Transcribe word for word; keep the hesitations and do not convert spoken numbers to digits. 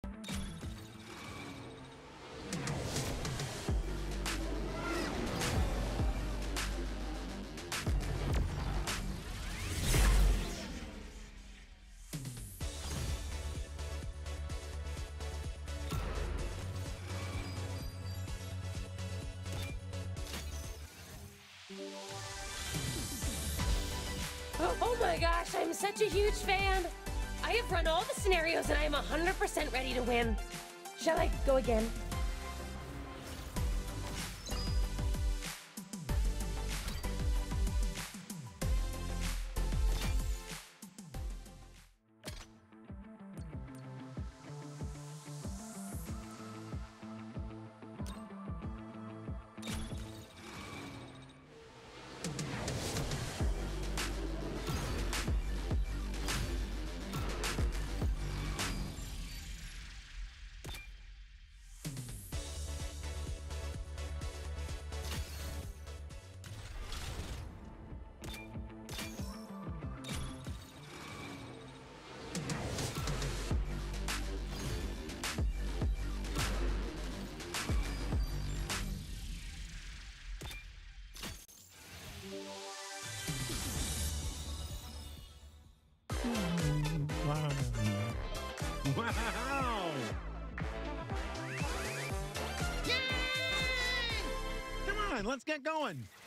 Oh, oh my gosh, I'm such a huge fan! I have run all the scenarios and I am one hundred percent ready to win. Shall I go again? Wow! Yay! Come on, let's get going.